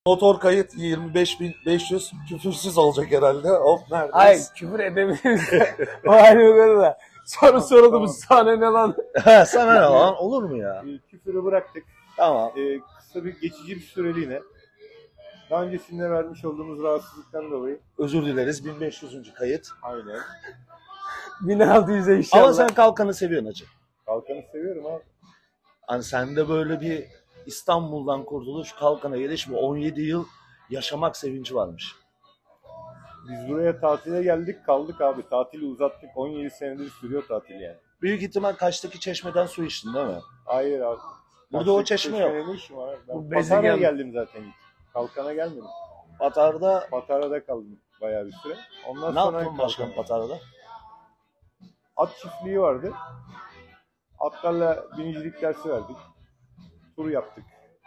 Motor kayıt 25.500 küfürsüz olacak herhalde. Hop neredeyiz? Hayır, küfür edebiliriz. O ayrı bir konu da. Soru soruldu, bu sahne ne lan? Sana ne lan? Olur mu ya? Küfürü bıraktık. Tamam. Kısa bir geçici bir süreliğine. Daha öncesinde vermiş olduğumuz rahatsızlıktan dolayı. Özür dileriz. 1500. kayıt. Aynen. 1600'e inşallah. Ama sen kalkanı seviyorsun hacı. Kalkanı seviyorum abi. Hani sende böyle bir İstanbul'dan kurtuluş, kalkana geliş mi? 17 yıl yaşamak sevinci varmış. Biz buraya tatile geldik, kaldık abi. Tatili uzattık. 17 senedir sürüyor tatil yani. Büyük ihtimal Kaş'taki çeşmeden su içtin değil mi? Hayır abi. Burada o çeşme yok. Ne işim var abi? Bu Ben Bezirgen- Patara'ya geldim zaten ilk. Kalkan'a gelmedim. Patar'da Patara'da kaldım bayağı bir süre. Ondan ne sonra yaptın başkan Kalkan'a. Patar'da? At çiftliği vardı. Atlarla binicilik dersi verdik. Tur yaptık.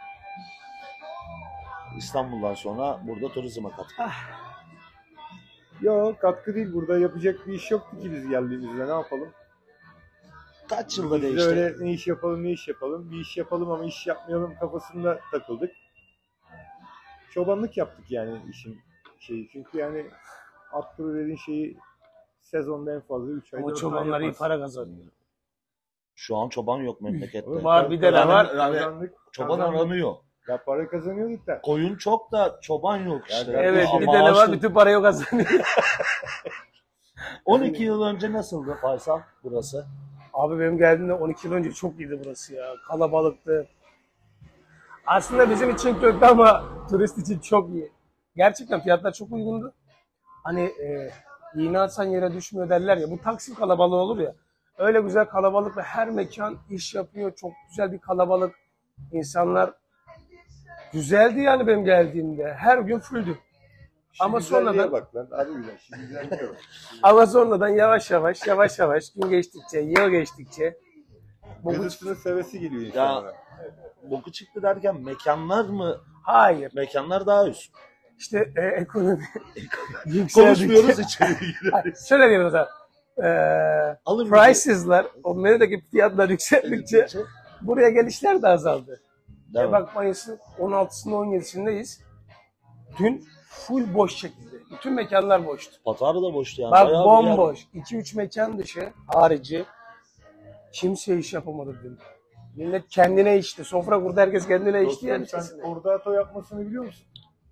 İstanbul'dan sonra burada turizme katkı. Yok katkı değil. Burada yapacak bir iş yoktu ki biz geldiğimizde. Ne yapalım? Kaç yılda Biz de değişti? öyle ne iş yapalım ne iş yapalım. Bir iş yapalım ama iş yapmayalım kafasında takıldık. Çobanlık yaptık yani işin şeyi. Çünkü yani at turu dediğin şeyi sezonda en fazla 3 ay Ama 4 ay çobanlar iyi yaparsın. para kazanıyor. Şu an çoban yok memlekette. Var, bir de ne var? Yani Kazandık. çoban Kazandık. aranıyor. Ya para kazanıyorduk da. Koyun çok da çoban yok işte. Yani Evet, Ama bir de ne var? ağaçlı- Bütün parayı kazanıyor. 12 yıl önce nasıldı Faysal burası? Abi benim geldiğimde 12 yıl önce çok iyiydi burası ya. Kalabalıktı. Aslında bizim için kötü ama turist için çok iyi. Gerçekten fiyatlar çok uygundu. Hani iğne atsan yere düşmüyor derler ya. Bu Taksim kalabalığı olur ya. Öyle güzel kalabalık ve her mekan iş yapıyor. Çok güzel bir kalabalık. İnsanlar güzeldi yani benim geldiğimde. Her gün fulldü. Ama Güzelliğe sonradan bak lan. Abi güzel. Şimdi güzelliğe bak. ama sonradan yavaş yavaş gün geçtikçe, yıl geçtikçe bu Gıdısını sevesi geliyor insanlara. Boku çıktı derken mekanlar mı? hayır. Mekanlar daha üst. İşte ekonomi Konuşmuyoruz içeriye Hayır, şöyle diyelim mesela. Alır Prices'lar, o menüdeki fiyatlar yükseldikçe buraya gelişler de azaldı. Bak Mayıs'ın 16'sında 17'sindeyiz. Dün full boş şekilde. Bütün mekanlar boştu. Patarı da boştu yani. Bak Bayağı bir bomboş. 2-3 mekan dışı harici kimse iş yapamadı dün. Millet kendine içti. Sofra kurdu, herkes kendine içti yani. Dostum sen kordato yapmasını biliyor musun?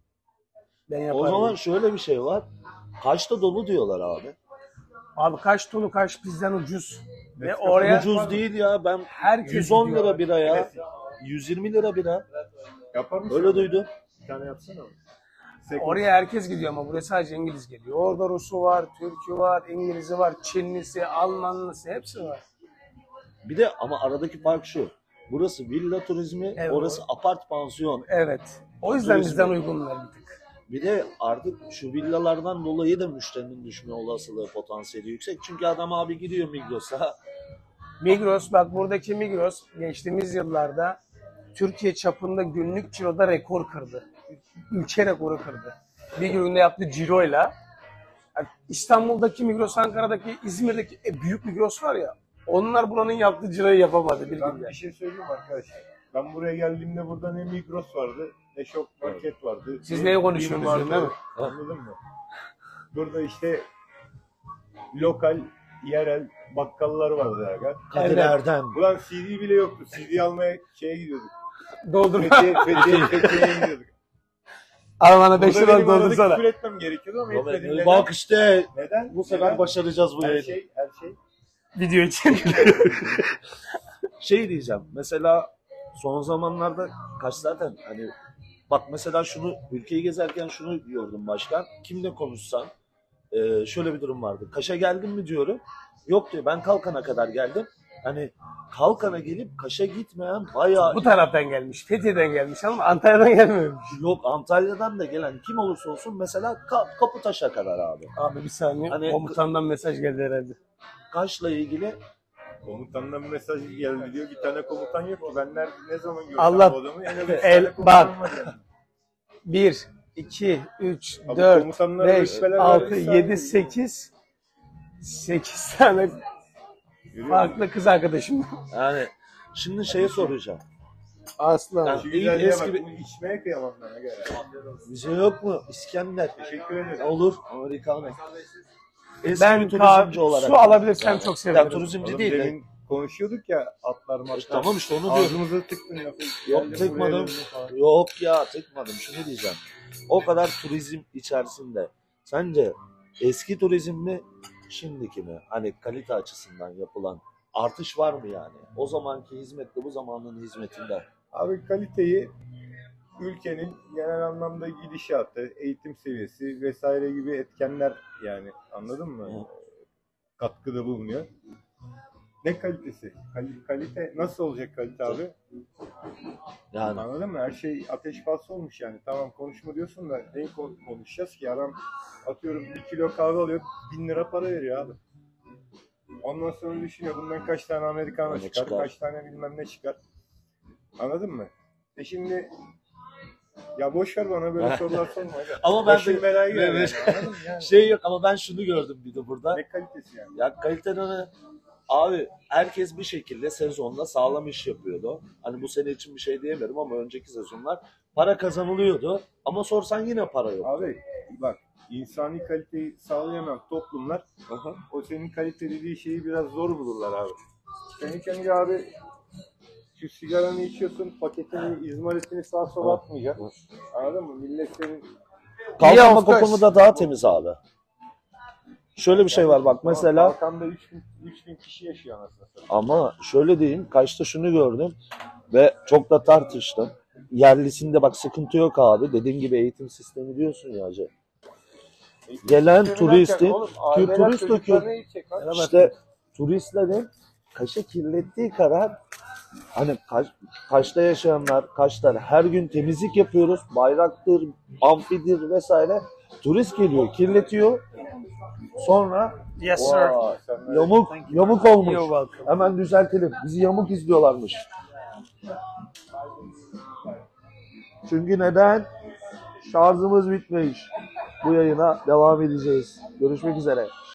Ben O yaparım. zaman şöyle bir şey var. Kaçta dolu diyorlar abi. Abi kaç tonu kaç bizden ucuz. Ve oraya Ucuz değil ya. Ben herkes 110 gidiyor. lira bira ya. 120 lira bira. Yapar mısın? Öyle duydum. Bir tane yapsana. Oraya herkes gidiyor ama buraya sadece İngiliz geliyor. Orada Rus'u var, Türk'ü var, İngiliz'i var, Çinlisi, Almanlısı hepsi var. Bir de ama aradaki fark şu. Burası villa turizmi, Evet. orası apart pansiyon. Evet. O yüzden Turizm. bizden uygunlar bir tık. Bir de artık şu villalardan dolayı da müşterinin düşme olasılığı potansiyeli yüksek. Çünkü adam abi gidiyor Migros'a. Migros, bak buradaki Migros geçtiğimiz yıllarda Türkiye çapında günlük ciroda rekor kırdı. Ülke rekoru kırdı. Bir günde yaptığı ciroyla. Yani İstanbul'daki Migros, Ankara'daki, İzmir'deki büyük Migros var ya, onlar buranın yaptığı ciroyu yapamadı bir Ben günde. bir şey söyleyeyim mi arkadaşlar? Ben buraya geldiğimde burada ne Migros vardı, ne Şok Market vardı. Siz ne neyi konuşuyorsunuz Bim vardı. değil mi? Anladın mı? Burada işte lokal, yerel bakkallar vardı aga. Kadir Evet. Erdem. Ulan CD bile yoktu. CD almaya şeye gidiyorduk. Doldurma. Fethiye'ye gidiyorduk. Al bana 5 Burada lira benim arada doldursana. küfür etmem gerekiyordu ama etmedim. Neden? Bak işte Neden? bu sefer Neden? başaracağız bu Her yayını. her şey. Video için. Şey diyeceğim mesela son zamanlarda Kaş zaten hani bak mesela şunu ülkeyi gezerken şunu diyordum başkan. Kimle konuşsan şöyle bir durum vardı. Kaş'a geldin mi diyorum. Yok diyor ben Kalkan'a kadar geldim. Hani Kalkan'a gelip Kaş'a gitmeyen bayağı Bu taraftan gelmiş. Fethiye'den gelmiş ama Antalya'dan gelmemiş. yok Antalya'dan da gelen kim olursa olsun mesela Kaputaş'a kadar abi. Abi bir saniye. Hani- Komutandan mesaj geldi herhalde. Kaş'la ilgili Komutandan bir mesaj geldi diyor. Bir tane komutan yok ki. Ben ne zaman görsem Allah- bu adamı en az üç El- tane komutan bak. var yani. 1, 2, 3, Abi 4, komutanlara 5, rütbeler 6, verirse- 7, 8. 8 tane Görüyor musun? farklı kız arkadaşım. yani şimdi şeye soracağım. Aslan. Yani Şu iyi güzelliğe eski bak. bir... Bunu içmeye kıyamam ben. Aga. Bize yok mu? İskender. Teşekkür ederim. Olur. Americano. Eski Ben bir turizmci olarak. su alabilirsem Yani. çok Ya sevinirim. turizmci Oğlum değil de. demin konuşuyorduk ya atlar matlar. Tamam işte onu diyorum. Ağzımıza tıktın lafı. Yok Geldim tıkmadım. buraya dedim falan. Yok ya tıkmadım. Şunu diyeceğim. O kadar turizm içerisinde. Sence eski turizm mi şimdiki mi? Hani kalite açısından yapılan artış var mı yani? O zamanki hizmetle bu zamanın hizmetinde. Abi kaliteyi ülkenin genel anlamda gidişatı, eğitim seviyesi vesaire gibi etkenler yani anladın mı? Hı. Katkıda bulunuyor. Ne kalitesi? Kalite nasıl olacak kalite abi? Yani Anladın mı? Her şey ateş pahası olmuş yani. Tamam konuşma diyorsun da neyi konuşacağız ki? Adam atıyorum 1 kilo kahve alıyor 1000 lira para veriyor abi. Ondan sonra düşünüyor bundan kaç tane Americano Öyle çıkar, çıkar. kaç tane bilmem ne çıkar. Anladın mı? Şimdi ya boş ver bana böyle sorular sorma. Aga. ama ben Başım de belaya girer Evet. yani, anladın mı yani? şey yok ama ben şunu gördüm bir de burada. Ne kalitesi yani? Ya kaliteden abi herkes bir şekilde sezonda sağlam iş yapıyordu. Hani bu sene için bir şey diyemiyorum ama önceki sezonlar para kazanılıyordu. Ama sorsan yine para yok. Abi bak insani kaliteyi sağlayamayan toplumlar Aha. o senin kalite dediği şeyi biraz zor bulurlar abi. Sen ilk önce abi şu sigaranı içiyorsun, paketini, izmaritini sağa sola atmayacaksın. Anladın mı? Millet senin Kalkınma of course. konuda daha temiz abi. Şöyle bir şey var bak mesela Balkan'da 3000 kişi yaşıyor anasını satayım. ama şöyle diyeyim kaçta şunu gördüm ve çok da tartıştım. Yerlisinde bak sıkıntı yok abi. Dediğim gibi eğitim sistemi diyorsun ya hacı. Gelen turisti, turist döküyor. İşte turistlerin Kaş'ı kirlettiği kadar hani Kaş'ta yaşayanlar, Kaş'ta her gün temizlik yapıyoruz. Bayraktır, amfidir vesaire. Turist geliyor, kirletiyor. Sonra Yes sir. yamuk olmuş. You're welcome. Hemen düzeltelim. Bizi yamuk izliyorlarmış. Çünkü neden? Şarjımız bitmiş. Bu yayına devam edeceğiz. Görüşmek üzere.